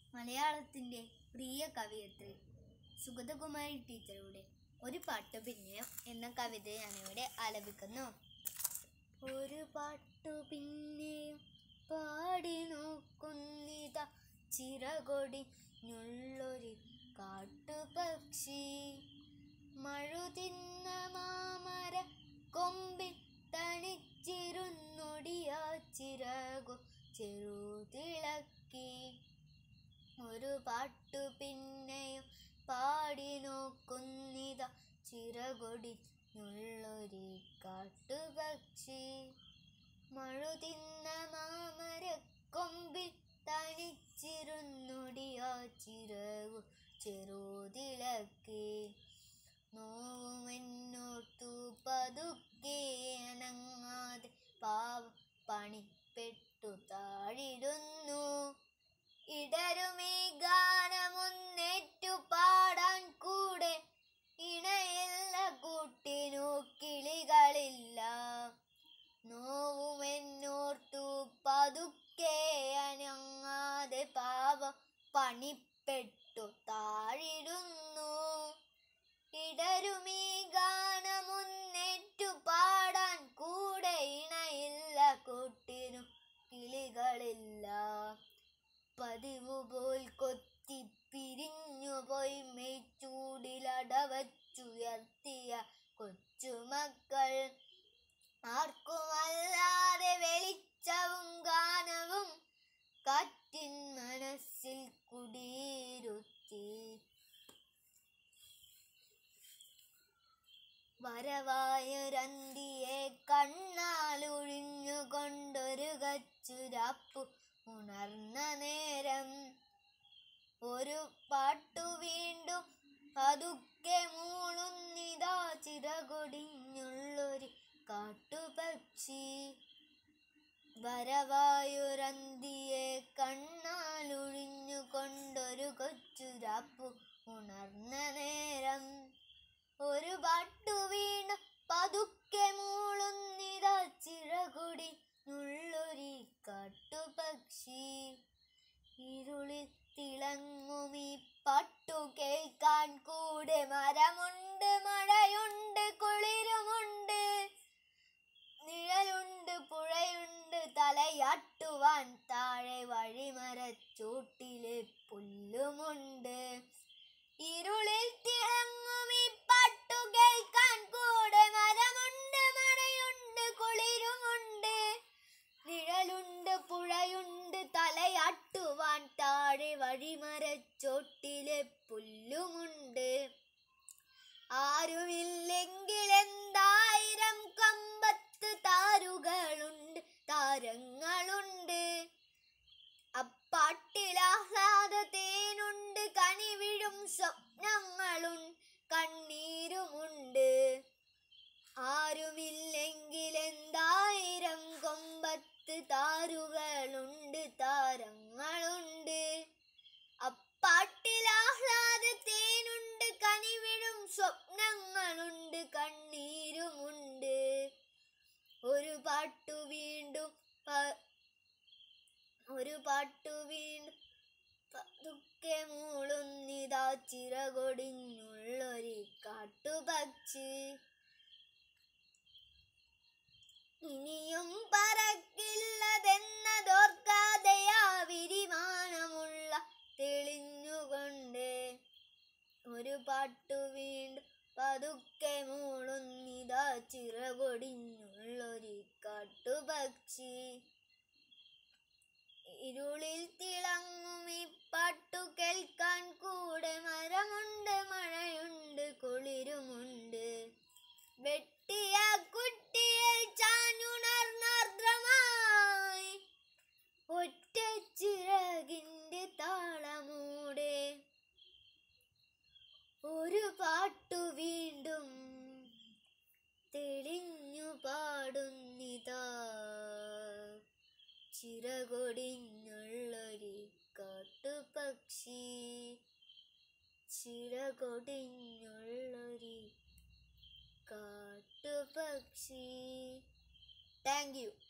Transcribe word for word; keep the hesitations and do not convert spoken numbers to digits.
മലയാളത്തിൻ്റെ പ്രിയ കവിയത്രി സുഗതകുമാരി ടീച്ചറുടെ ഒരു പാട്ടു പിന്നെയും എന്ന കവിത ഞാനിവിടെ ആലപിക്കുന്നു. ഒരു പാട്ടു പിന്നെയും പാടി നോക്കുന്നിത ചിറകൊടിഞ്ഞുള്ളൊരു കാട്ടുപക്ഷി, മഴുതിന്ന മാമര കൊമ്പിൽ തണിച്ചിരുന്നൊടിയാ ചിറകു ചെറുതിളക്കി. ഒരു പാട്ടു പിന്നെയും പാടി നോക്കുന്നിത ചിറകൊടിഞ്ഞുള്ളൊരു കാട്ടുപക്ഷി, മഴുതിന്ന മാമര കൊമ്പിൽ തണിച്ചിരുന്നൊടിയാ ചിറകു ചെറുതിളക്കി. നോവുമെന്നോർത്തു പതുക്കെ അനങ്ങാതെ പാവം പണിപ്പെട്ടു താഴിടുന്നു. ഇടരുമീ ഗാനമൊന്നേറ്റു പാടാൻ കൂടെ ഇണയില്ല, കൂട്ടിനു കിളികളില്ല. നോവുമെന്നോർത്തു പതുക്കെ അനങ്ങാതെ പാവം പണിപ്പെട്ടു താഴിടുന്നു. ഇടരുമീ ഗാനമൊന്നേറ്റു പാടാൻ കൂടെ ഇണയില്ല, കൂട്ടിനു കിളികളില്ല. പതിവുപോൽ കൊത്തി പിരിഞ്ഞുപോയി മെയ്ച്ചൂടിലടവച്ചുയർത്തിയ കൊച്ചുമക്കൾ, ആർക്കുമല്ലാതെ വെളിച്ചവും ഗാനവും കാറ്റിൻ മനസ്സിൽ കുടിയിരുത്തി. വരവായൊരന്തിയെ കണ്ണാലൊഴിഞ്ഞുകൊണ്ടൊരു കച്ചുരാപ്പു ഉണർന്ന നേരം, ഒരു പാട്ടു വീണ്ടും പതുക്കെ മൂളുന്നിതാ ചിറകൊടിഞ്ഞുള്ളൊരു കാട്ടുപക്ഷി. വരവായൊരന്തിയെ കണ്ണാലൊഴിഞ്ഞുകൊണ്ടൊരു കൊച്ചുരാപ്പു ഉണർന്ന നേരം, ഒരു പാട്ടു വീണ്ടും പതുക്കെ മൂളുന്നിതാ ചിറകൊടിഞ്ഞുള്ളൊരു കാട്ടുപക്ഷി. ഇരുളിൽ തിളങ്ങുമീ പാട്ടു കേൾക്കാൻ കൂടെ മരമുണ്ട്, മഴയുണ്ട്, കുളിരുമുണ്ട്, നിഴലുണ്ട്, പുഴയുണ്ട്, തലയാട്ടുവാൻ താഴെ വഴിമരച്ചോട്ടിലെ പുല്ലുമുണ്ട്. ഇരുളിൽ തിളങ്ങുമീ പാട്ടു കേൾക്കാൻ കൂടെ മരമുണ്ട്, മഴയുണ്ട്, കുളിരുമുണ്ട്, നിഴലുണ്ട്, പുഴയുണ്ട്, തലയാട്ടുവാൻ താഴെ വഴിമരച്ചോട്ടിലെ പുല്ലുമുണ്ട്. ആരുമില്ലെങ്കിലെന്തായിരം കമ്പത്ത് താരുകളുണ്ട്, താരങ്ങളുണ്ട്. അപ്പാട്ടിലാഹ്ലാദത്തേനുണ്ട്, കനിവിഴും സ്വപ്നങ്ങളുണ്ട്, കണ്ണീരുമുണ്ട്. ആരുമില്ലെങ്കിലെന്തായിരം കൊമ്പത്ത് താരുകളുണ്ട്, താരങ്ങളുണ്ട്. അപ്പാട്ടിലാഹ്ലാദത്തേനുണ്ട്, കനിവിഴും സ്വപ്നങ്ങളുണ്ട്, കണ്ണീരുമുണ്ട്. ഒരു പാട്ടു വീണ്ടും ഒരു പാട്ടു വീണ്ടും പതുക്കെ മൂളുന്നിതാ ചിറകൊടിഞ്ഞുള്ളൊരു കാട്ടുപക്ഷി. ഇനിയും പറക്കില്ലതെന്നതോർക്കാതെയാ വിരിമാനമുള്ള തെളിഞ്ഞുകൊണ്ട്, ഒരു പാട്ടു വീണ്ടും പതുക്കെ മൂളുന്നിതാ ചിറകൊടിഞ്ഞുള്ളൊരു കാട്ടുപക്ഷി. ഇരുളിൽ തിളങ്ങുമീ പാട്ടു കേൾക്കാൻ കൂടെ മരമുണ്ട്, മഴയുണ്ട്, കുളിരുമുണ്ട്. വെട്ടിയ കുട്ടിയിൽ ചാഞ്ഞുണർന്നാർദ്രമായി ഒറ്റ ചിറകിന്റെ താളമൂടെ, ഒരു പാട്ടു വീണ്ടും തെളിഞ്ഞു പാടുന്നിതാ ചിറകൊടിഞ്ഞുള്ളൊരു കാട്ടുപക്ഷി, ചിറകൊടിഞ്ഞുള്ളൊരു കാട്ടുപക്ഷി. Thank you.